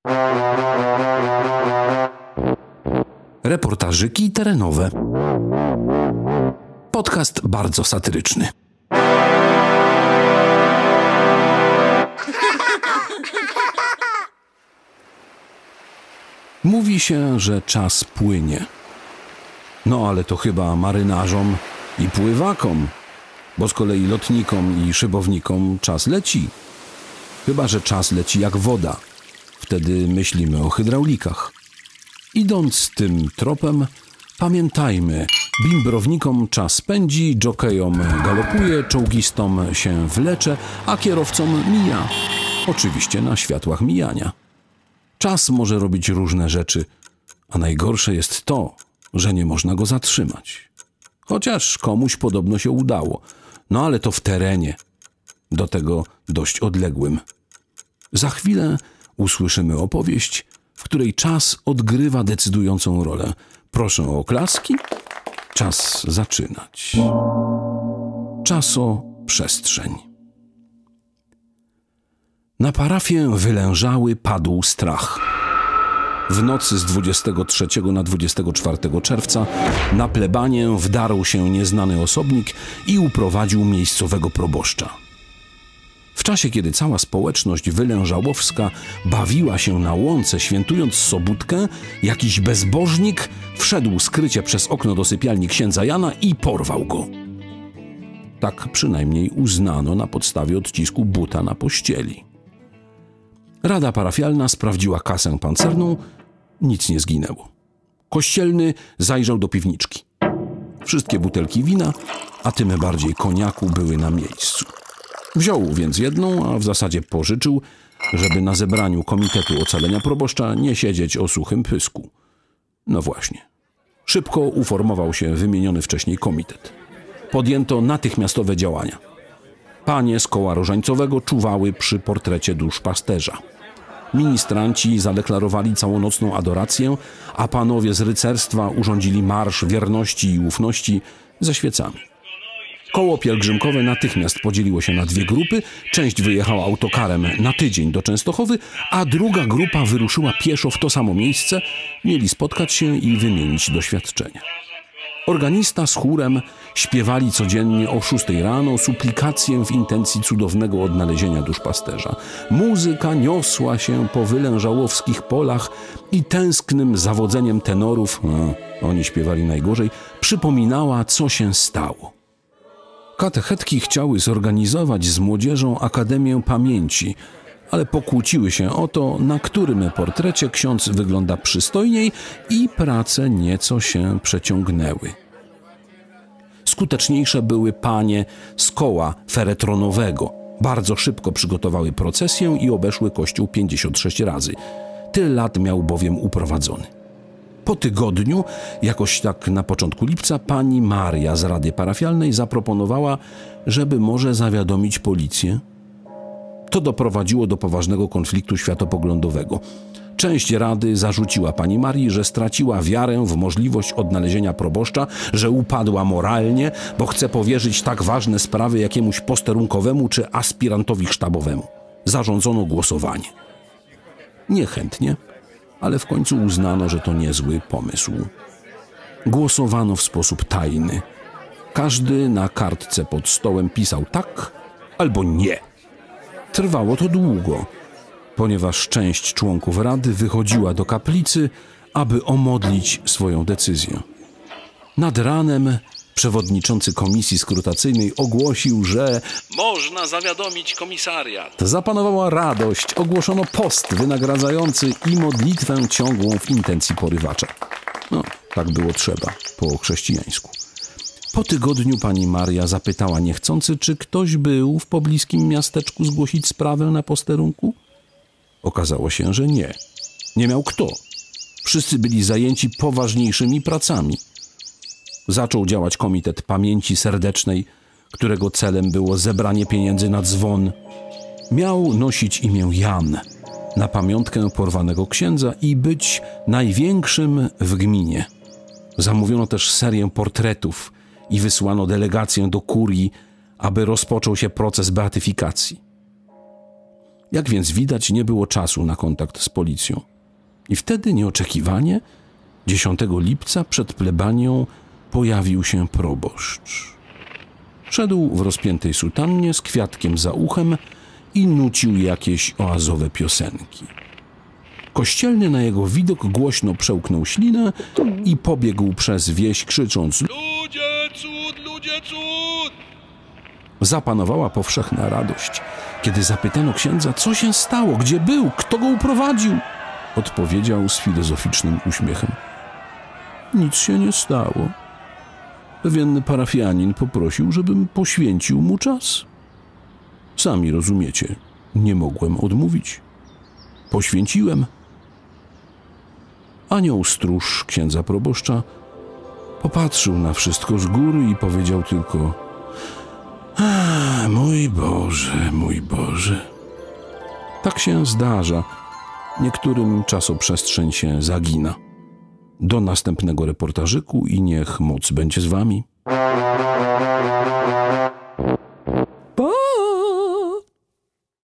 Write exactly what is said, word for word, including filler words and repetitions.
Reportażyki terenowe. Podcast bardzo satyryczny. Mówi się, że czas płynie. No ale to chyba marynarzom i pływakom, bo z kolei lotnikom i szybownikom czas leci. Chyba że czas leci jak woda. Wtedy myślimy o hydraulikach. Idąc tym tropem, pamiętajmy, bimbrownikom czas pędzi, dżokejom galopuje, czołgistom się wlecze, a kierowcom mija. Oczywiście na światłach mijania. Czas może robić różne rzeczy, a najgorsze jest to, że nie można go zatrzymać. Chociaż komuś podobno się udało, no ale to w terenie, do tego dość odległym. Za chwilę usłyszymy opowieść, w której czas odgrywa decydującą rolę. Proszę o oklaski. Czas zaczynać. Czasoprzestrzeń. Na parafię Wylężały padł strach. W nocy z dwudziestego trzeciego na dwudziestego czwartego czerwca na plebanię wdarł się nieznany osobnik i uprowadził miejscowego proboszcza. W czasie, kiedy cała społeczność wylężałowska bawiła się na łące, świętując sobótkę, jakiś bezbożnik wszedł skrycie przez okno do sypialni księdza Jana i porwał go. Tak przynajmniej uznano na podstawie odcisku buta na pościeli. Rada parafialna sprawdziła kasę pancerną, nic nie zginęło. Kościelny zajrzał do piwniczki. Wszystkie butelki wina, a tym bardziej koniaku były na miejscu. Wziął więc jedną, a w zasadzie pożyczył, żeby na zebraniu Komitetu Ocalenia Proboszcza nie siedzieć o suchym pysku. No właśnie. Szybko uformował się wymieniony wcześniej komitet. Podjęto natychmiastowe działania. Panie z koła różańcowego czuwały przy portrecie duszpasterza. Ministranci zadeklarowali całonocną adorację, a panowie z rycerstwa urządzili marsz wierności i ufności ze świecami. Koło pielgrzymkowe natychmiast podzieliło się na dwie grupy. Część wyjechała autokarem na tydzień do Częstochowy, a druga grupa wyruszyła pieszo w to samo miejsce. Mieli spotkać się i wymienić doświadczenia. Organista z chórem śpiewali codziennie o szóstej rano suplikację w intencji cudownego odnalezienia duszpasterza. Muzyka niosła się po wylężałowskich polach i tęsknym zawodzeniem tenorów, no, oni śpiewali najgorzej, przypominała, co się stało. Katechetki chciały zorganizować z młodzieżą Akademię Pamięci, ale pokłóciły się o to, na którym portrecie ksiądz wygląda przystojniej i prace nieco się przeciągnęły. Skuteczniejsze były panie z koła feretronowego. Bardzo szybko przygotowały procesję i obeszły kościół pięćdziesiąt sześć razy. Tyle lat miał bowiem uprowadzony. Po tygodniu, jakoś tak na początku lipca, pani Maria z Rady Parafialnej zaproponowała, żeby może zawiadomić policję. To doprowadziło do poważnego konfliktu światopoglądowego. Część Rady zarzuciła pani Marii, że straciła wiarę w możliwość odnalezienia proboszcza, że upadła moralnie, bo chce powierzyć tak ważne sprawy jakiemuś posterunkowemu czy aspirantowi sztabowemu. Zarządzono głosowanie. Niechętnie, ale w końcu uznano, że to niezły pomysł. Głosowano w sposób tajny. Każdy na kartce pod stołem pisał tak albo nie. Trwało to długo, ponieważ część członków Rady wychodziła do kaplicy, aby omodlić swoją decyzję. Nad ranem przewodniczący komisji skrutacyjnej ogłosił, że można zawiadomić komisariat. Zapanowała radość, ogłoszono post wynagradzający i modlitwę ciągłą w intencji porywacza. No, tak było trzeba, po chrześcijańsku. Po tygodniu pani Maria zapytała niechcący, czy ktoś był w pobliskim miasteczku zgłosić sprawę na posterunku. Okazało się, że nie. Nie miał kto. Wszyscy byli zajęci poważniejszymi pracami. Zaczął działać Komitet Pamięci Serdecznej, którego celem było zebranie pieniędzy na dzwon. Miał nosić imię Jan, na pamiątkę porwanego księdza i być największym w gminie. Zamówiono też serię portretów i wysłano delegację do kurii, aby rozpoczął się proces beatyfikacji. Jak więc widać, nie było czasu na kontakt z policją. I wtedy nieoczekiwanie, dziesiątego lipca przed plebanią pojawił się proboszcz. Szedł w rozpiętej sutannie z kwiatkiem za uchem i nucił jakieś oazowe piosenki. Kościelny na jego widok głośno przełknął ślinę i pobiegł przez wieś, krzycząc: ludzie, cud, ludzie, cud! Zapanowała powszechna radość, kiedy zapytano księdza, co się stało, gdzie był, kto go uprowadził. Odpowiedział z filozoficznym uśmiechem: nic się nie stało. Pewien parafianin poprosił, żebym poświęcił mu czas. Sami rozumiecie, nie mogłem odmówić. Poświęciłem. Anioł stróż księdza proboszcza popatrzył na wszystko z góry i powiedział tylko: a, mój Boże, mój Boże. Tak się zdarza. Niektórym czasoprzestrzeń się zagina. Do następnego reportażyku i niech moc będzie z wami.